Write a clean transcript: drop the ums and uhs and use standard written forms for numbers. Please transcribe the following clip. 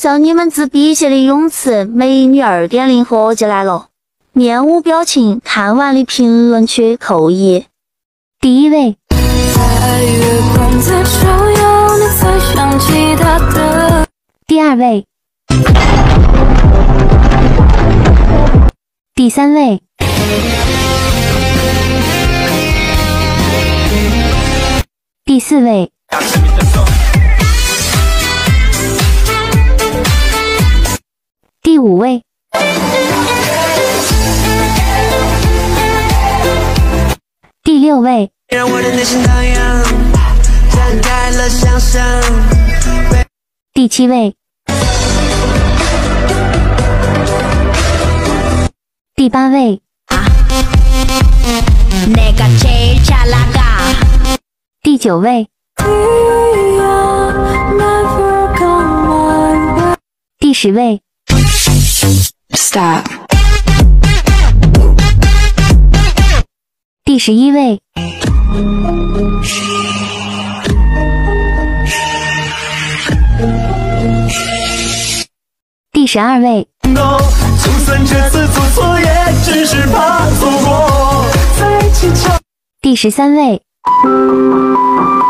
向你们自笔写的泳词美女2.0合集来了，面无表情看完的评论区扣1。第一位，第二位，第三位，第四位，第五位，第六位，让我的内心荡漾，展开了想象。第七位，第八位，第九位，第10位。Stop。第11位。第12位。就算这次做错也只是怕错过。第13位。